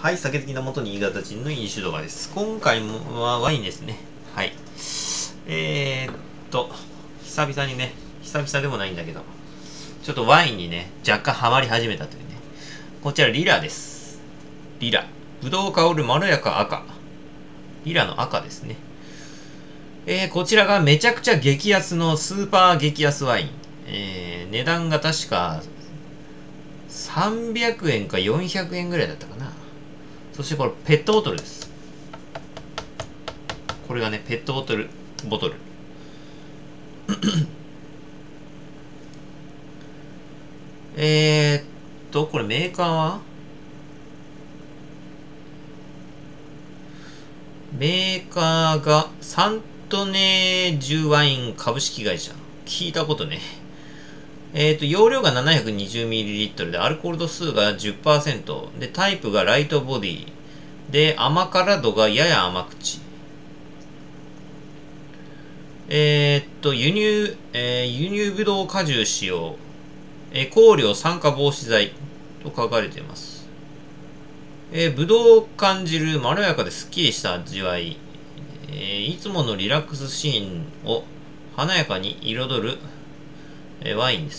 はい、酒好きな元新潟人の飲酒動画です。今回はワインですね。はい。久々にね、久々でもないんだけど、ちょっとワインにね、若干ハマり始めたというね。こちらリラです。リラ。ぶどう香るまろやか赤。リラの赤ですね。こちらがめちゃくちゃ激安のスーパー激安ワイン。値段が確か300円か400円ぐらいだったかな。そしてこれペットボトルです。これがね、ペットボトル。これメーカーはメーカーがサントネージュワイン株式会社。聞いたことね。容量が 720ml で、アルコール度数が 10%。で、タイプがライトボディ。で、甘辛度がやや甘口。輸入ブドウ果汁使用。香料酸化防止剤と書かれています。ブドウを感じるまろやかでスッキリした味わい。いつものリラックスシーンを華やかに彩る、ワインです。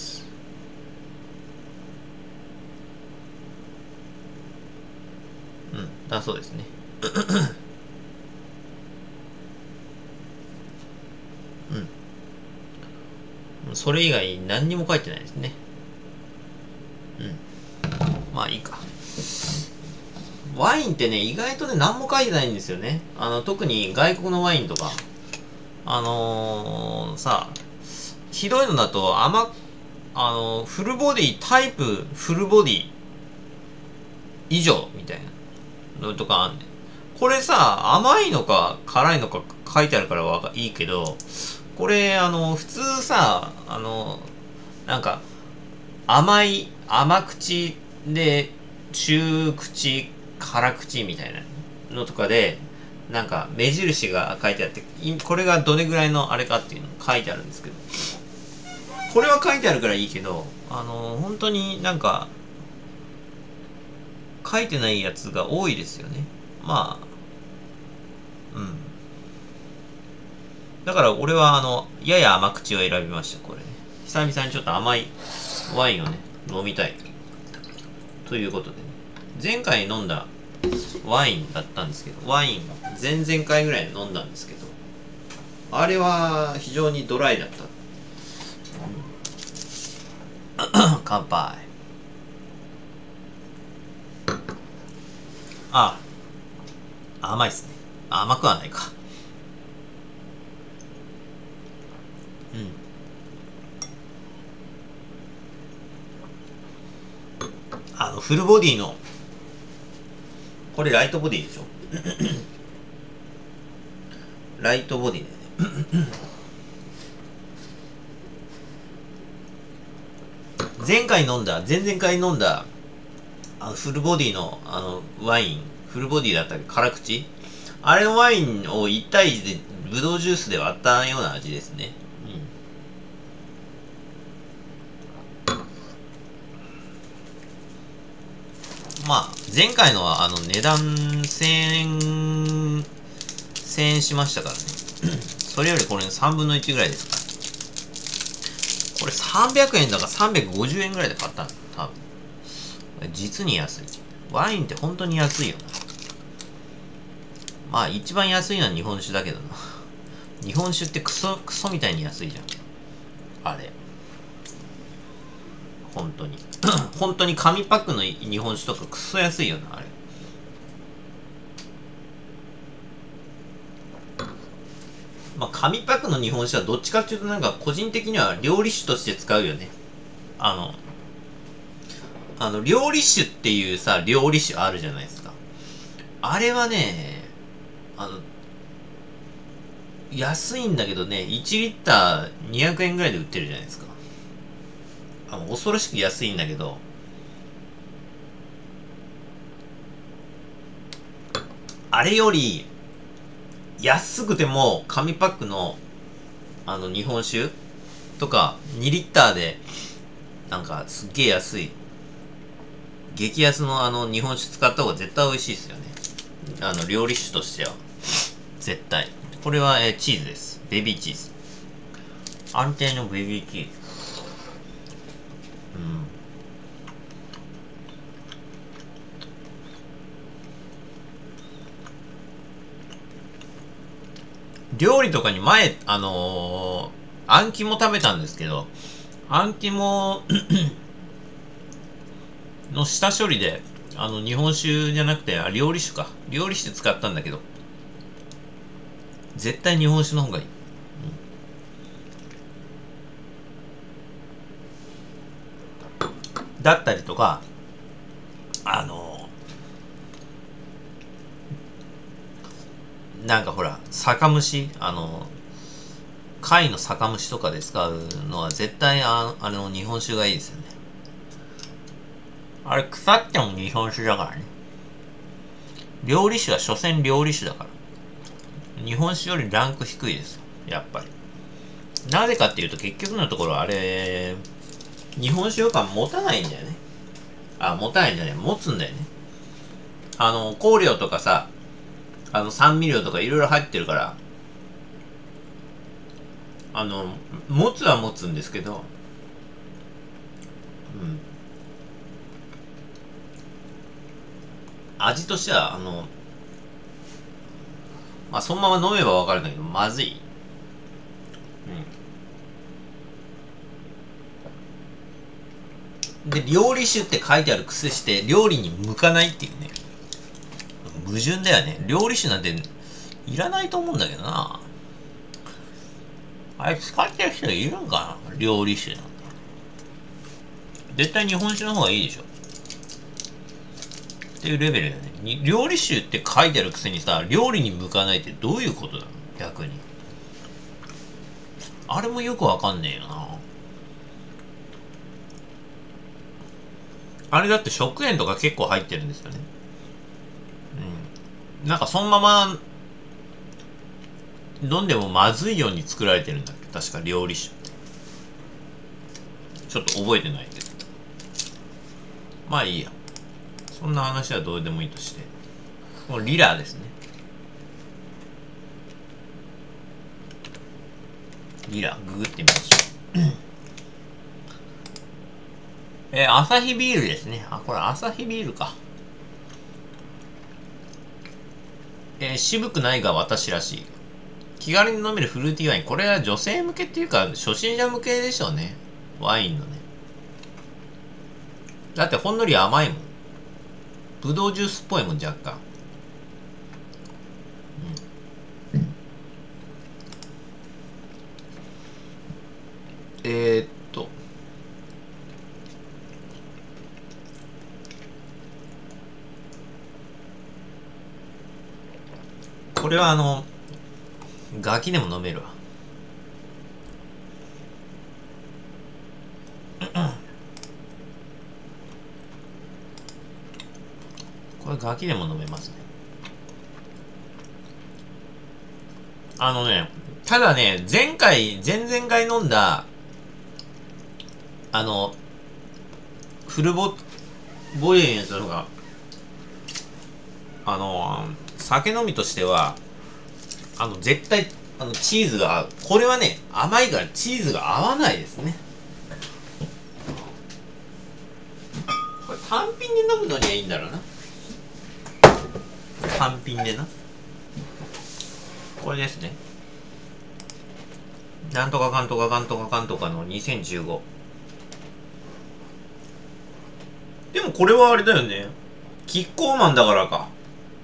だそうですね。それ以外何にも書いてないですね。まあいいか。ワインってね、意外とね、何も書いてないんですよね。特に外国のワインとか。ひどいのだと、フルボディ、タイプフルボディ以上みたいなのとかあんねん。これさ、甘いのか辛いのか書いてあるからいいけど、これ、普通さ、なんか、甘口で、中口、辛口みたいなのとかで、なんか、目印が書いてあって、これがどれぐらいのあれかっていうの書いてあるんですけど、これは書いてあるからいいけど、本当になんか、書いてないやつが多いですよね。まあ、だから俺はやや甘口を選びました、これね。久々にちょっと甘いワインをね、飲みたい。ということでね。前回飲んだワインだったんですけど、ワイン前々回ぐらい飲んだんですけど、あれは非常にドライだった。乾杯。甘いっすね。甘くはないか。フルボディの、これライトボディでしょライトボディだよね。前々回飲んだ、フルボディの、ワイン、フルボディだったり、辛口あれのワインを1対1でブドウジュースで割ったような味ですね。まあ、前回のは値段1000円しましたからね。それよりこれ3分の1ぐらいですから。これ300円だから350円ぐらいで買ったんだ。多分。実に安い。ワインって本当に安いよな。まあ、一番安いのは日本酒だけどな。日本酒ってクソみたいに安いじゃん。あれ。本当に。本当に紙パックの日本酒とかクソ安いよな、あれ。まあ、紙パックの日本酒はどっちかっていうとなんか個人的には料理酒として使うよね。料理酒っていうさ、料理酒あるじゃないですか。あれはね、安いんだけどね、1リッター200円ぐらいで売ってるじゃないですか。恐ろしく安いんだけど、あれより、安くても紙パックの日本酒とか2リッターでなんかすっげえ安い激安の日本酒使った方が絶対美味しいですよね。料理酒としては。絶対。これは、チーズです。ベビーチーズ。安定のベビーチーズ。料理とかに前、あん肝食べたんですけど、あん肝の下処理で、日本酒じゃなくて、料理酒か。料理酒使ったんだけど、絶対日本酒の方がいい。だったりとか、なんかほら、酒蒸し、貝の酒蒸しとかで使うのは絶対日本酒がいいですよね。あれ腐っても日本酒だからね。料理酒は所詮料理酒だから。日本酒よりランク低いですよ。やっぱり。なぜかっていうと結局のところあれ、日本酒感持たないんだよね。持たないんじゃね持つんだよね。香料とかさ、酸味料とかいろいろ入ってるから、持つは持つんですけど、味としては、そのまま飲めばわかるんだけど、まずい。で、料理酒って書いてある癖して、料理に向かないっていうね。矛盾だよね。料理酒なんて、いらないと思うんだけどな。あれ使ってる人いるんかな料理酒なんて。絶対日本酒の方がいいでしょ。っていうレベルだよね。料理酒って書いてあるくせにさ、料理に向かないってどういうことだの逆に。あれもよくわかんねえよな。あれだって食塩とか結構入ってるんですよね。なんかそのまま飲んでもまずいように作られてるんだっけ確か料理酒って。ちょっと覚えてないけど。まあいいや。そんな話はどうでもいいとして。これリラーですね。リラー、ググってみましょう。アサヒビールですね。これアサヒビールか。渋くないが私らしい。気軽に飲めるフルーティーワイン。これは女性向けっていうか、初心者向けでしょうね。ワインのね。だってほんのり甘いもん。ぶどうジュースっぽいもん、若干。これはガキでも飲めるわ。これガキでも飲めますね。ただね、前々回飲んだ、フルボディのやつのが、酒飲みとしては、絶対、チーズが合う。これはね、甘いからチーズが合わないですね。これ単品で飲むのにはいいんだろうな。単品でな。これですね。なんとかかんとかかんとかかんとかの2015。でもこれはあれだよね。キッコーマンだからか。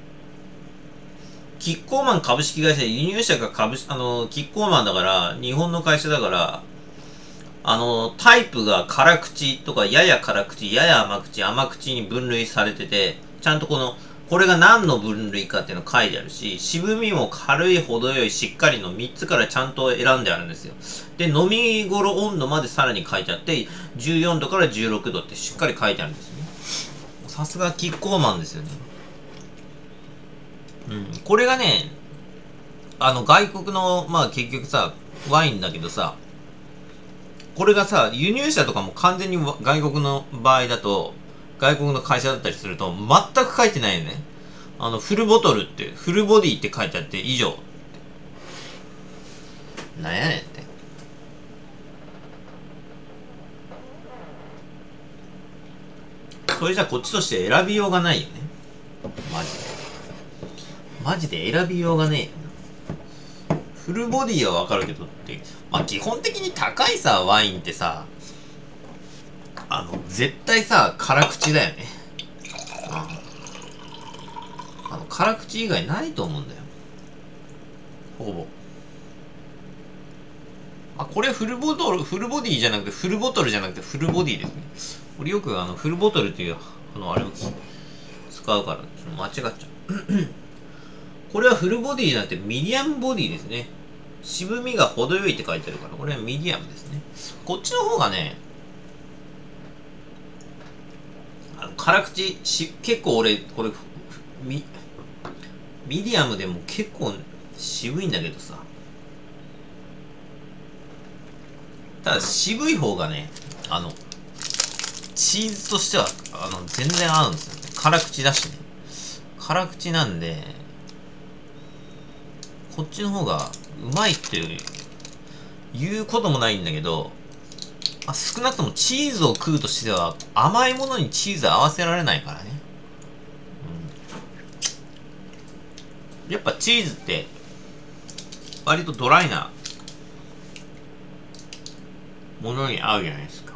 キッコーマン株式会社、輸入者がキッコーマンだから、日本の会社だから、タイプが辛口とか、やや辛口、やや甘口、甘口に分類されてて、ちゃんとこれが何の分類かっていうの書いてあるし、渋みも軽い、程よい、しっかりの3つからちゃんと選んであるんですよ。で、飲み頃温度までさらに書いてあって、14度から16度ってしっかり書いてあるんですね。さすがキッコーマンですよね。これがね、外国の、結局さ、ワインだけどさ、これがさ、輸入車とかも完全に外国の場合だと、 外国の会社だったりすると全く書いてないよね。フルボトルって、フルボディって書いてあって以上。なんやねんって。それじゃこっちとして選びようがないよね。マジで。マジで選びようがねえよな。フルボディはわかるけどって、まあ基本的に高いさ、ワインってさ、絶対さ、辛口だよね。辛口以外ないと思うんだよ。ほぼ。これフルボディじゃなくて、フルボトルじゃなくて、フルボディですね。俺よくフルボトルっていう、あれを使うから、ちょっと間違っちゃう。これはフルボディじゃなくて、ミディアムボディですね。渋みが程よいって書いてあるから、これはミディアムですね。こっちの方がね、辛口結構俺、これ、ミディアムでも結構渋いんだけどさ。ただ渋い方がね、チーズとしては、全然合うんですよね。辛口だしね。辛口なんで、こっちの方がうまいって言うこともないんだけど、少なくともチーズを食うとしては、甘いものにチーズ合わせられないからね。やっぱチーズって、割とドライなものに合うじゃないですか。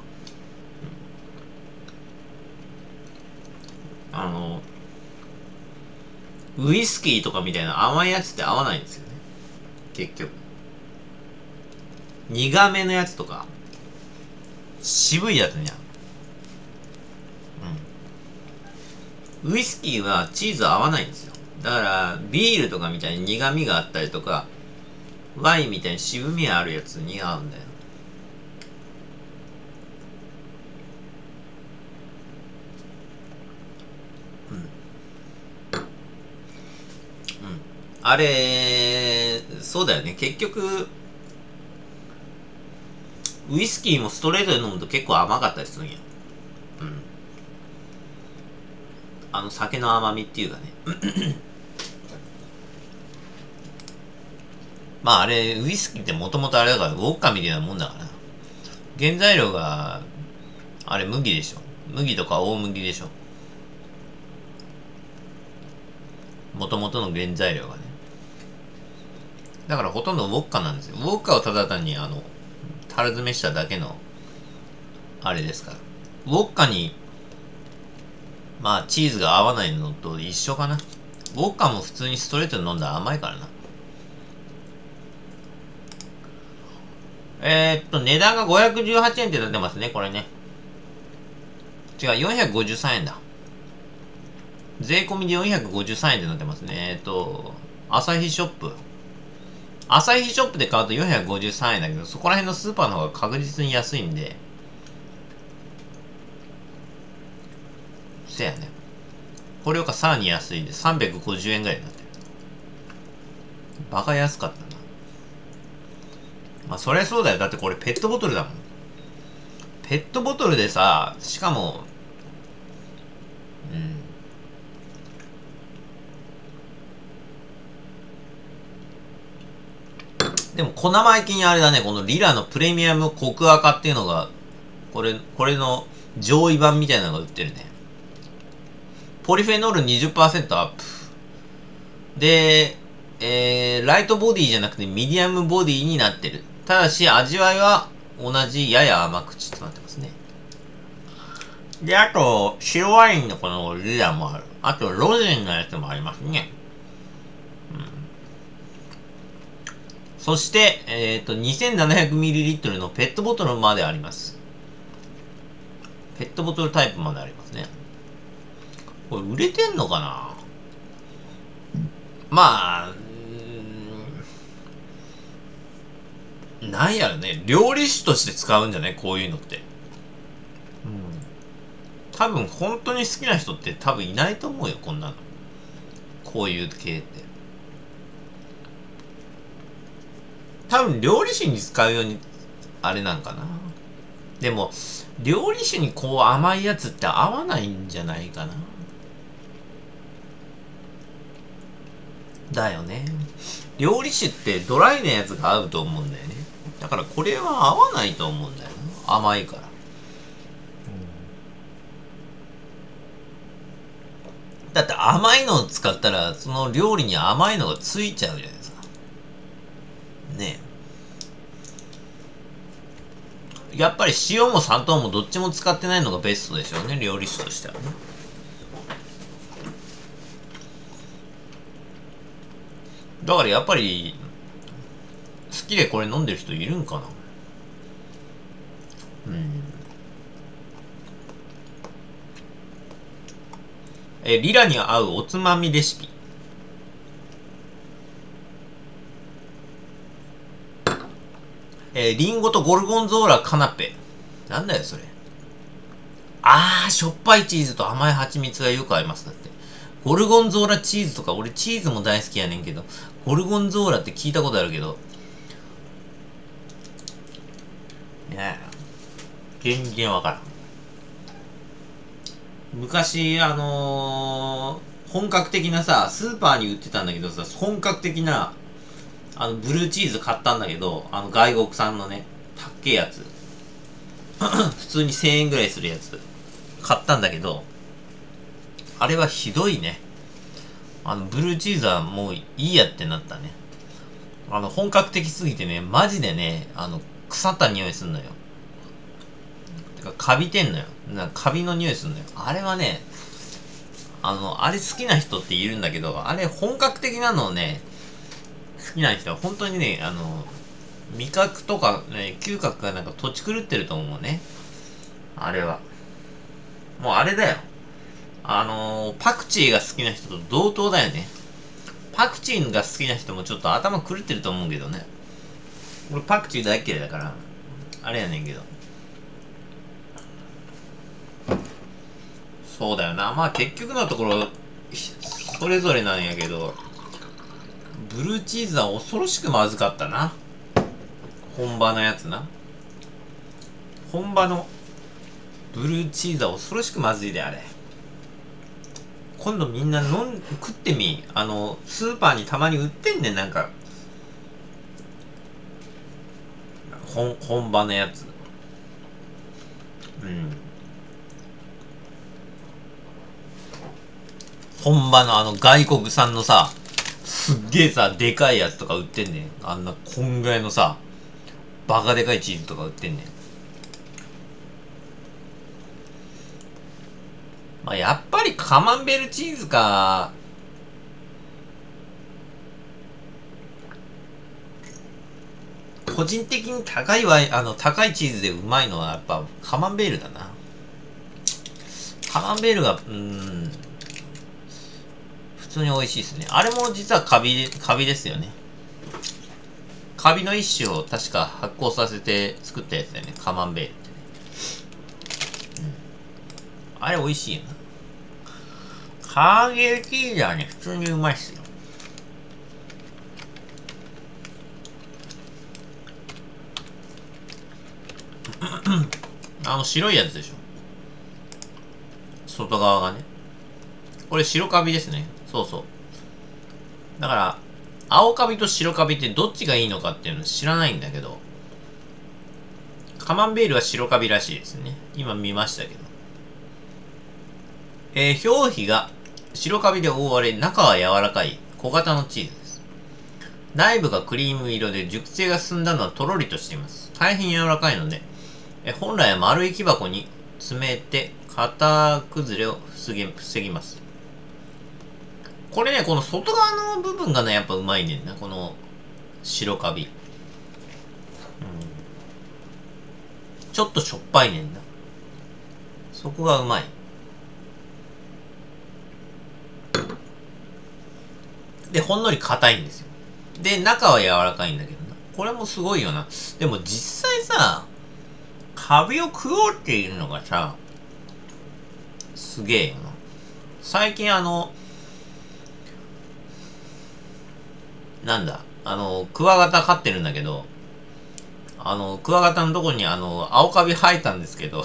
ウイスキーとかみたいな甘いやつって合わないんですよね。結局。苦めのやつとか、渋いやつに合う。ウイスキーはチーズ合わないんですよ。だから、ビールとかみたいに苦味があったりとか、ワインみたいに渋みがあるやつに合うんだよ。あれ、そうだよね。結局、ウイスキーもストレートで飲むと結構甘かったりするんや。酒の甘みっていうかね。まああれ、ウイスキーってもともとあれだから、ウォッカみたいなもんだから。原材料が、あれ麦でしょ。麦とか大麦でしょ。もともとの原材料がね。だからほとんどウォッカなんですよ。ウォッカをただ単に樽詰めしただけの、あれですから。ウォッカに、まあチーズが合わないのと一緒かな。ウォッカも普通にストレートで飲んだら甘いからな。値段が518円って出てますね、これね。違う、453円だ。税込みで453円ってなってますね。アサヒショップ。アサヒショップで買うと453円だけど、そこら辺のスーパーの方が確実に安いんで。せやね。これよかさらに安いんで、350円ぐらいになってる。バカ安かったな。まあ、そりゃそうだよ。だってこれペットボトルだもん。ペットボトルでさ、しかも、でも、小生意気にあれだね、このリラのプレミアムコクアカっていうのが、これの上位版みたいなのが売ってるね。ポリフェノール 20% アップ。で、ライトボディじゃなくてミディアムボディになってる。ただし、味わいは同じやや甘口となってますね。で、あと、白ワインのこのリラもある。あと、ロゼンのやつもありますね。そして、2700ml のペットボトルまであります。ペットボトルタイプまでありますね。これ売れてんのかな？まあ、なんやろね。料理酒として使うんじゃない？こういうのって。多分本当に好きな人って多分いないと思うよ、こんなの。こういう系って。多分料理酒に使うように、あれなんかな。 でも、料理酒にこう甘いやつって合わないんじゃないかな。だよね。料理酒ってドライなやつが合うと思うんだよね。だからこれは合わないと思うんだよな。甘いから。だって甘いのを使ったら、その料理に甘いのがついちゃうじゃないですか。ねえ。やっぱり塩も砂糖もどっちも使ってないのがベストでしょうね、料理酒としてはね。だからやっぱり、好きでこれ飲んでる人いるんかな。リラに合うおつまみレシピ。リンゴとゴルゴンゾーラカナペ。なんだよそれ。しょっぱいチーズと甘い蜂蜜がよく合います。だって。ゴルゴンゾーラチーズとか、俺チーズも大好きやねんけど、ゴルゴンゾーラって聞いたことあるけど、ねえ、全然わからん。昔、本格的なさ、スーパーに売ってたんだけどさ、本格的な、ブルーチーズ買ったんだけど、外国産のね、たっけえやつ。普通に1000円ぐらいするやつ。買ったんだけど、あれはひどいね。ブルーチーズはもういいやってなったね。本格的すぎてね、マジでね、腐った匂いすんのよ。てか、カビてんのよ。カビの匂いすんのよ。あれはね、あれ好きな人っているんだけど、あれ本格的なのをね、好きな人は本当にね、味覚とかね、嗅覚がなんか土地狂ってると思うね。あれは。もうあれだよ。パクチーが好きな人と同等だよね。パクチーが好きな人もちょっと頭狂ってると思うけどね。俺パクチー大嫌いだから、あれやねんけど。そうだよな。まあ結局のところ、それぞれなんやけど、ブルーチーズは恐ろしくまずかったな。本場のやつな。本場のブルーチーズは恐ろしくまずいで、あれ。今度みんな食ってみ。スーパーにたまに売ってんねん、なんか。本場のやつ。本場の外国産のさ、すっげえさ、でかいやつとか売ってんねん。あんな、こんぐらいのさ、バカでかいチーズとか売ってんねん。まあ、やっぱりカマンベールチーズか。個人的に高い高いチーズでうまいのはやっぱカマンベールだな。カマンベールが、普通に美味しいですね。あれも実はカビですよね。カビの一種を確か発酵させて作ったやつだよね。カマンベールってね。あれ美味しいよな。カーゲルチーズはね、普通にうまいっすよ。白いやつでしょ。外側がね。これ白カビですね。そうそう。だから、青カビと白カビってどっちがいいのかっていうの知らないんだけど、カマンベールは白カビらしいですね。今見ましたけど。表皮が白カビで覆われ、中は柔らかい小型のチーズです。内部がクリーム色で熟成が進んだのはとろりとしています。大変柔らかいので、本来は丸い木箱に詰めて型崩れを防ぎます。これね、この外側の部分がね、やっぱうまいねんな。この白カビ。ちょっとしょっぱいねんな。そこがうまい。で、ほんのり硬いんですよ。で、中は柔らかいんだけどな。これもすごいよな。でも実際さ、カビを食おうっていうのがさ、すげえよな。最近なんだ、クワガタ飼ってるんだけど、 クワガタのとこに青カビ生えたんですけど、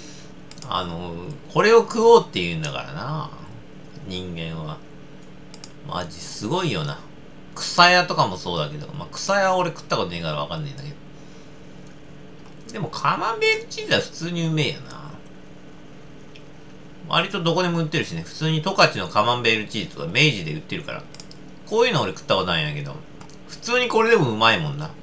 これを食おうって言うんだからな。人間は。マジすごいよな。草屋とかもそうだけど、まあ、草屋は俺食ったことねえからわかんねえんだけど。でもカマンベールチーズは普通にうめえよな。割とどこでも売ってるしね。普通に十勝のカマンベールチーズとか明治で売ってるから。こういうの俺食ったことないんやけど、普通にこれでもうまいもんな。うん。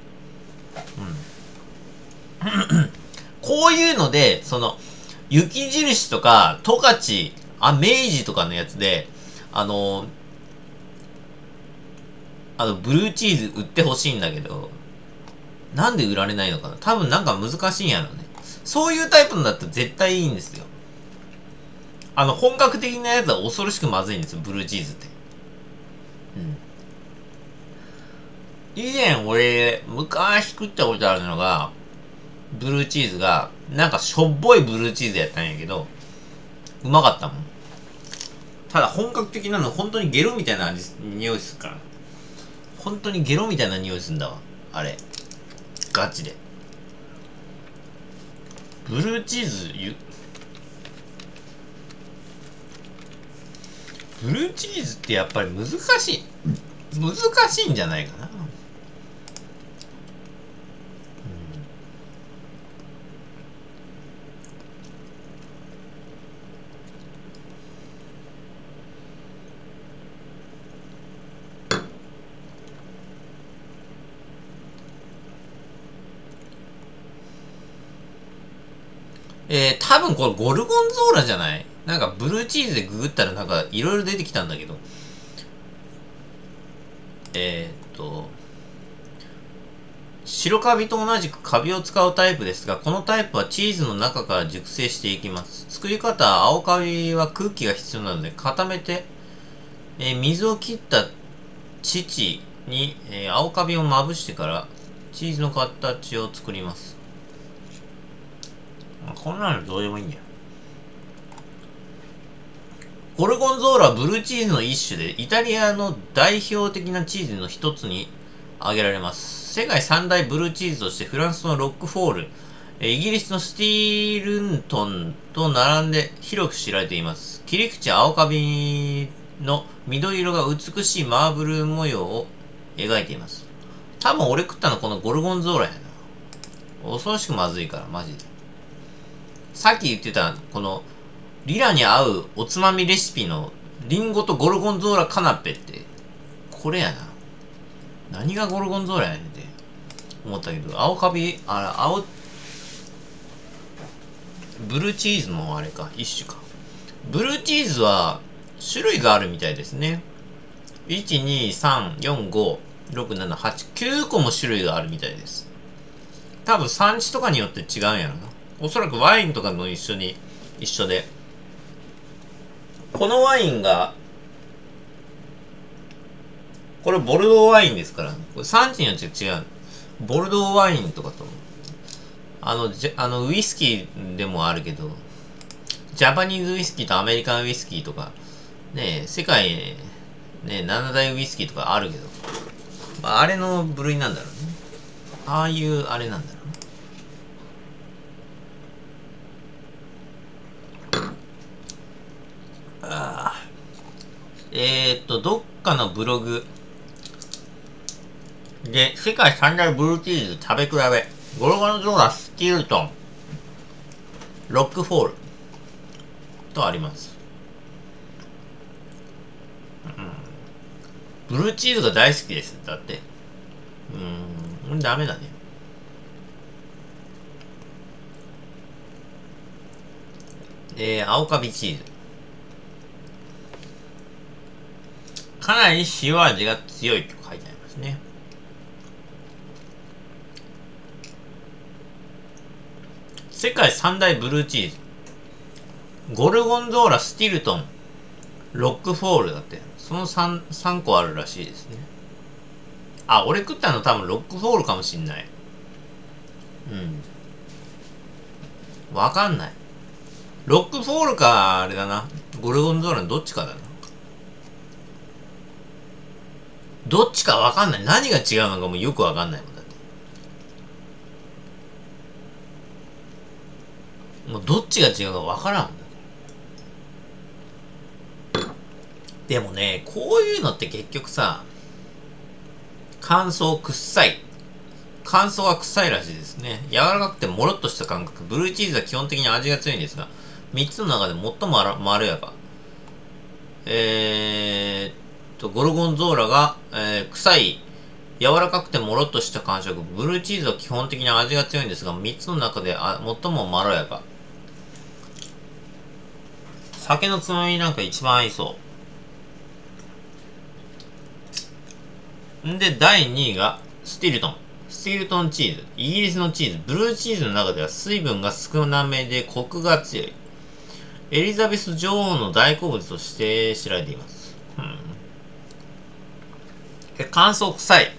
こういうので、雪印とか、十勝、明治とかのやつで、ブルーチーズ売ってほしいんだけど、なんで売られないのかな。多分なんか難しいんやろね。そういうタイプのだったら絶対いいんですよ。本格的なやつは恐ろしくまずいんですよ、ブルーチーズって。うん。以前俺、昔食ったことあるのが、ブルーチーズが、なんかしょっぽいブルーチーズやったんやけど、うまかったもん。ただ本格的なの、本当にゲロみたいな匂いするから。本当にゲロみたいな匂いするんだわ。あれ。ガチで。ブルーチーズ、ブルーチーズってやっぱり難しい。難しいんじゃないかな。多分これゴルゴンゾーラじゃない？なんかブルーチーズでググったらなんかいろいろ出てきたんだけど。白カビと同じくカビを使うタイプですが、このタイプはチーズの中から熟成していきます。作り方、青カビは空気が必要なので固めて、水を切った乳に、青カビをまぶしてからチーズの形を作ります。こんなのどうでもいいんだよ。ゴルゴンゾーラはブルーチーズの一種で、イタリアの代表的なチーズの一つに挙げられます。世界三大ブルーチーズとしてフランスのロックフォール、イギリスのスティールントンと並んで広く知られています。切り口青カビの緑色が美しいマーブル模様を描いています。多分俺食ったのこのゴルゴンゾーラやな。恐ろしくまずいから、マジで。さっき言ってた、この、リラに合うおつまみレシピのリンゴとゴルゴンゾーラカナッペって、これやな。何がゴルゴンゾーラやねんって思ったけど、青カビ、ブルーチーズのあれか、一種か。ブルーチーズは種類があるみたいですね。1、2、3、4、5、6、7、8、9個も種類があるみたいです。多分産地とかによって違うんやろな。おそらくワインとかの一緒で。このワインが、これボルドーワインですから、これ産地によって違う。ボルドーワインとかと、ウイスキーでもあるけど、ジャパニーズウイスキーとアメリカンウイスキーとか、ね世界、ね7大ウイスキーとかあるけど、まあ、あれの部類なんだろうね。ああいうあれなんだろうね。どっかのブログで、世界三大ブルーチーズ食べ比べ。ゴルゴンゾーラ、スティールトン、ロックフォールとあります。ブルーチーズが大好きです。だって。ダメだね。青カビチーズ。かなり塩味が強いと書いてありますね。世界三大ブルーチーズ。ゴルゴンゾーラ、スティルトン、ロックフォールだって。その3個あるらしいですね。あ、俺食ったの多分ロックフォールかもしんない。わかんない。ロックフォールか、あれだな。ゴルゴンゾーラのどっちかだな。どっちかわかんない。何が違うのかもよくわかんないもんだって。 もうどっちが違うかわからん。でもね、こういうのって結局さ、乾燥臭い。乾燥は臭いらしいですね。柔らかくてもろっとした感覚。ブルーチーズは基本的に味が強いんですが、3つの中で最もまろやか。ゴルゴンゾーラが、臭い、柔らかくてもろっとした感触。ブルーチーズは基本的に味が強いんですが、3つの中で最もまろやか。酒のつまみになんか一番合いそう。んで、第2位が、スティルトン。スティルトンチーズ。イギリスのチーズ。ブルーチーズの中では水分が少なめでコクが強い。エリザベス女王の大好物として知られています。乾燥臭い。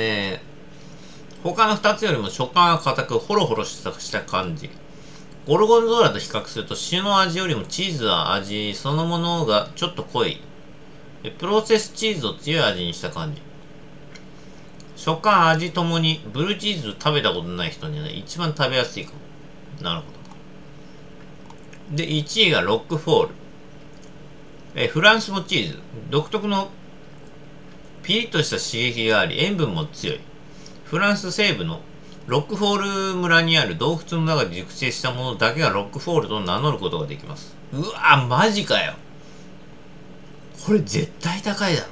他の2つよりも食感が硬く、ホロホロした感じ。ゴルゴンゾーラと比較すると、塩の味よりもチーズは味そのものがちょっと濃い。プロセスチーズを強い味にした感じ。食感、味ともに、ブルーチーズ食べたことない人には一番食べやすいかも。なるほど。で、1位がロックフォール。フランスのチーズ。独特のピリッとした刺激があり、塩分も強い。フランス西部のロックフォール村にある洞窟の中で熟成したものだけがロックフォールと名乗ることができます。うわマジかよ。これ絶対高いだろ。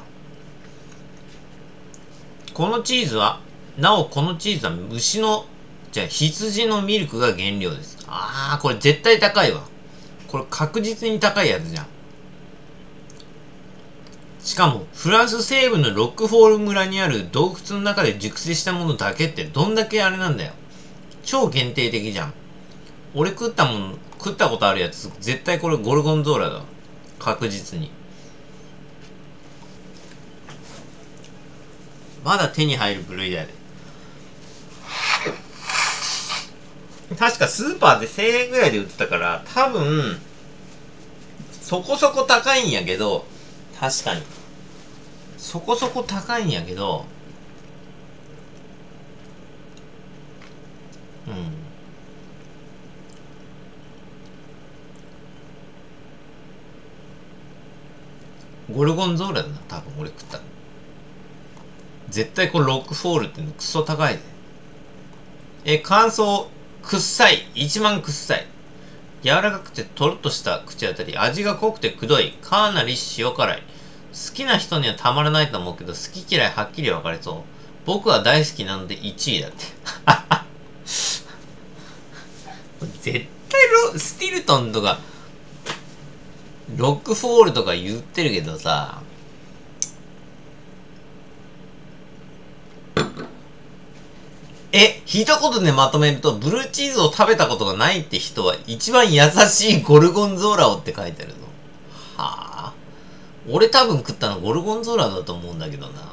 このチーズは、このチーズは羊のミルクが原料です。これ絶対高いわ。これ確実に高いやつじゃん。しかも、フランス西部のロックフォール村にある洞窟の中で熟成したものだけってどんだけあれなんだよ。超限定的じゃん。俺食ったことあるやつ、絶対これゴルゴンゾーラだ。確実に。まだ手に入る部類だよね。確かスーパーで1000円ぐらいで売ってたから、多分、そこそこ高いんやけど、確かに。そこそこ高いんやけど、ゴルゴンゾーラだな、多分俺食ったの。絶対これロックフォールってのクソ高いぜ。乾燥、くっさい。一番くっさい。柔らかくてとろっとした口当たり。味が濃くてくどい。かなり塩辛い。好きな人にはたまらないと思うけど、好き嫌いはっきり分かれそう。僕は大好きなので1位だって。絶対スティルトンとか、ロックフォールとか言ってるけどさ、一言でまとめると、ブルーチーズを食べたことがないって人は一番優しいゴルゴンゾーラをって書いてあるの。はぁ。俺多分食ったのゴルゴンゾーラだと思うんだけどな。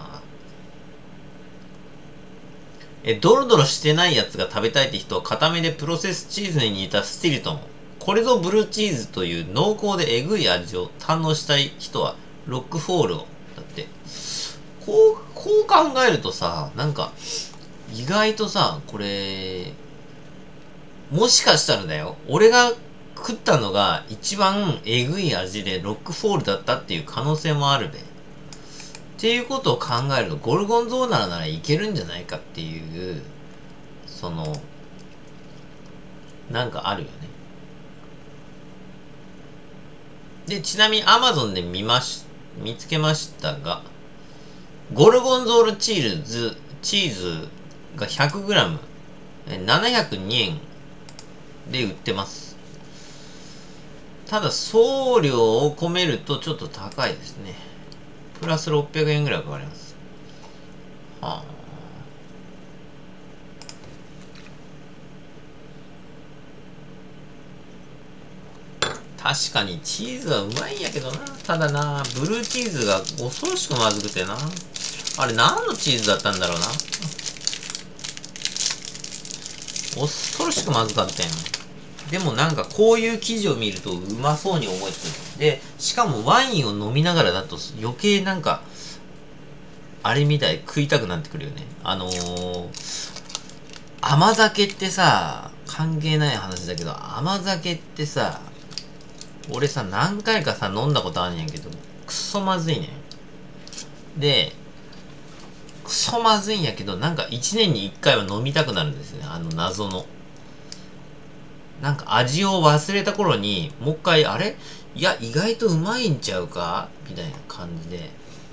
ドロドロしてないやつが食べたいって人は固めでプロセスチーズに似たスティルトン。これぞブルーチーズという濃厚でえぐい味を堪能したい人はロックフォールを。だって。こう考えるとさ、なんか、意外とさ、これ、もしかしたらだよ、俺が食ったのが一番えぐい味でロックフォールだったっていう可能性もあるべ。っていうことを考えると、ゴルゴンゾーラならいけるんじゃないかっていう、なんかあるよね。で、ちなみに Amazon で見つけましたが、ゴルゴンゾーラチーズが 100g、702円で売ってます。ただ送料を込めるとちょっと高いですね。プラス600円ぐらいかかります。はあ。確かにチーズはうまいんやけどな。ただな、ブルーチーズが恐ろしくまずくてな。あれ何のチーズだったんだろうな。恐ろしくまずかったよ。でもなんかこういう記事を見るとうまそうに思えてくる。で、しかもワインを飲みながらだと余計なんか、あれみたい食いたくなってくるよね。甘酒ってさ、 関係ない話だけど、甘酒ってさ、俺さ、何回かさ、飲んだことあるんやけど、クソまずいねん。で、クソまずいんやけど、なんか1年に1回は飲みたくなるんですね。あの謎の。なんか味を忘れた頃に、もう一回、あれいや、意外とうまいんちゃうかみたいな感じで、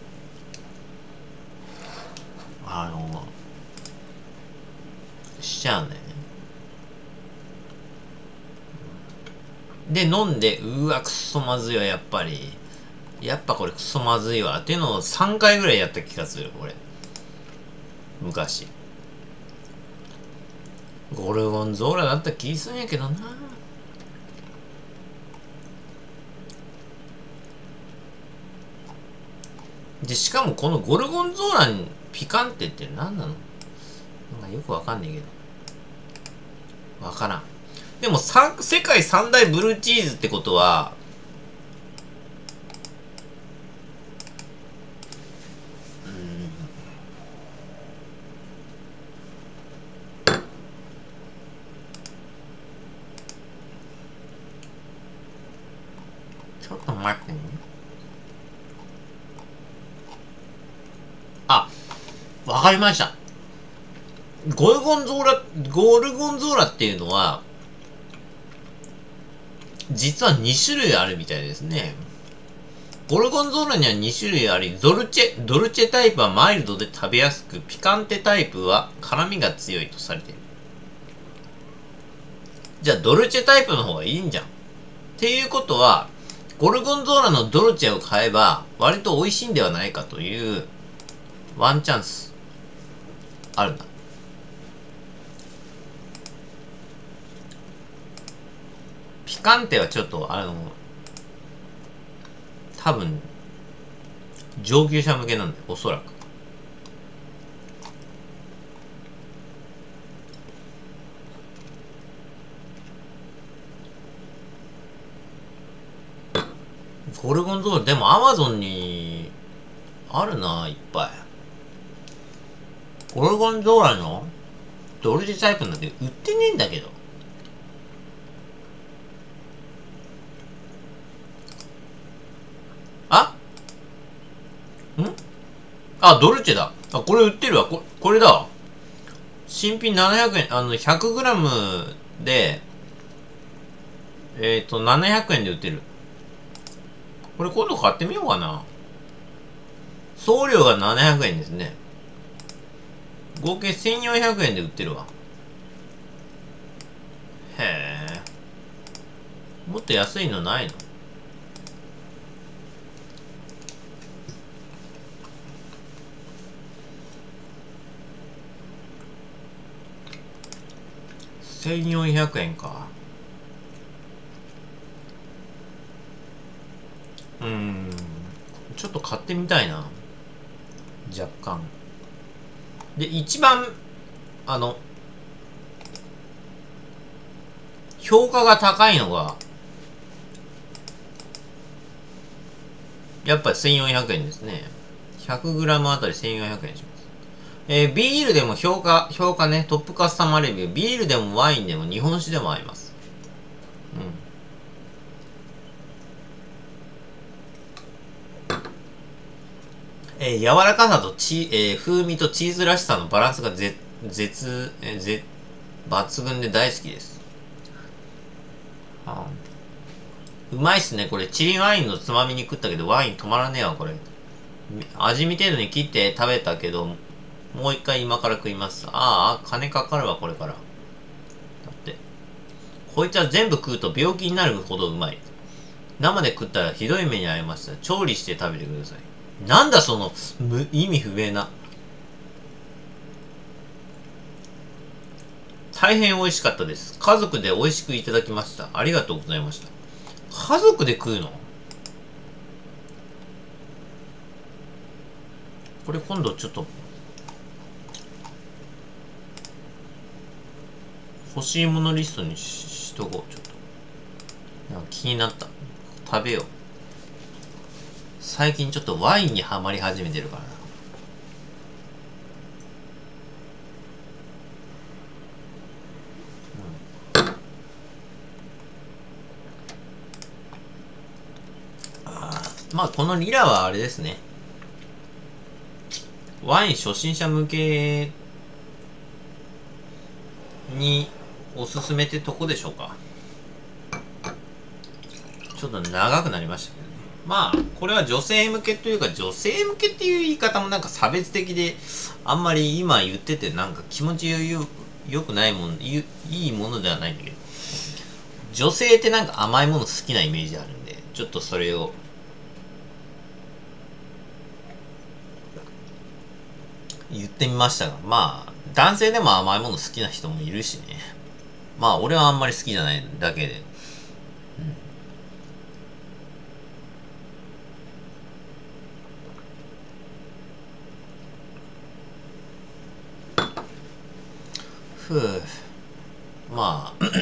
しちゃうんだよね。で、飲んで、うわ、くそまずいわ、やっぱり。やっぱこれクソまずいわ。っていうのを3回ぐらいやった気がする、これ。昔。ゴルゴンゾーラだった気すんやけどな。で、しかもこのゴルゴンゾーラにピカンテって何なの？なんかよくわかんねえけど。わからん。でも世界三大ブルーチーズってことは、ちょっと待ってね。あ、わかりました。ゴルゴンゾーラっていうのは、実は2種類あるみたいですね。ゴルゴンゾーラには2種類あり、ドルチェタイプはマイルドで食べやすく、ピカンテタイプは辛みが強いとされている。じゃあドルチェタイプの方がいいんじゃん。っていうことは、ゴルゴンゾーラのドルチェを買えば、割と美味しいんではないかという、ワンチャンス、あるんだ。ピカンテはちょっと、多分、上級者向けなんだよ、おそらく。ゴルゴンゾーラ、でもアマゾンに、あるな、いっぱい。ゴルゴンゾーラのドルチェタイプなんて売ってねえんだけど。あドルチェだ。あ、これ売ってるわ。これだわ。新品700円、100g で、700円で売ってる。これ今度買ってみようかな。送料が700円ですね。合計1400円で売ってるわ。へえ。もっと安いのないの？1400円か。ちょっと買ってみたいな。若干。で、一番、評価が高いのが、やっぱり1400円ですね。100g あたり1400円します。ビールでも評価ね、トップカスタマーレビュー。ビールでもワインでも日本酒でも合います。柔らかさと風味とチーズらしさのバランスが抜群で大好きです。うまいっすね。これ、チリワインのつまみに食ったけど、ワイン止まらねえわ、これ。味見程度に切って食べたけど、もう一回今から食います。金かかるわ、これから。だって。こいつは全部食うと病気になるほどうまい。生で食ったらひどい目に遭いました。調理して食べてください。なんだその、意味不明な。大変美味しかったです。家族で美味しくいただきました。ありがとうございました。家族で食うの？これ今度ちょっと、欲しいものリストにしとこう、ちょっと。なんか気になった。食べよう。最近ちょっとワインにはまり始めてるからな。 まあこのリラはあれですね。ワイン初心者向けにおすすめってとこでしょうか。ちょっと長くなりましたけどね。まあこれは女性向けというか、女性向けっていう言い方もなんか差別的で、あんまり今言っててなんか気持ちよくないもん、いいものではないんだけど、女性ってなんか甘いもの好きなイメージあるんで、ちょっとそれを言ってみましたが、まあ男性でも甘いもの好きな人もいるしね。まあ俺はあんまり好きじゃないだけで、ふう、まあ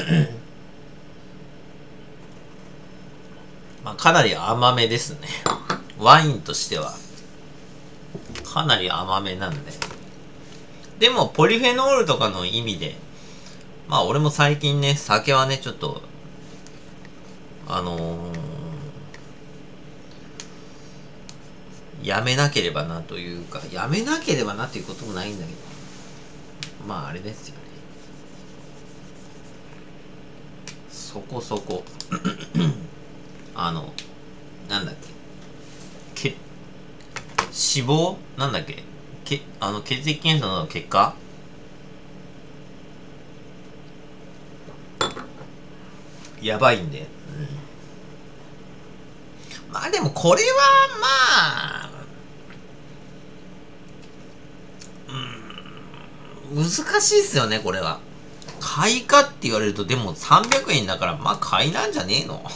まあかなり甘めですね。ワインとしてはかなり甘めなんで。でもポリフェノールとかの意味で、まあ俺も最近ね、酒はね、ちょっとやめなければなというか、やめなければなっていうこともないんだけど、まああれですよね。そこそこなんだっけ、死亡なんだっけ、血液検査の結果、やばいんで、まあでもこれはまあ難しいっすよね、これは。買いかって言われると、でも300円だから、まあ買いなんじゃねえの。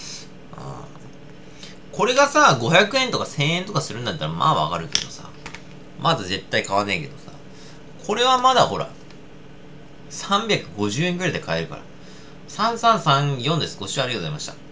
これがさ、500円とか1000円とかするんだったら、まあわかるけどさ。まだ絶対買わねえけどさ。これはまだほら、350円ぐらいで買えるから。3334です。ご視聴ありがとうございました。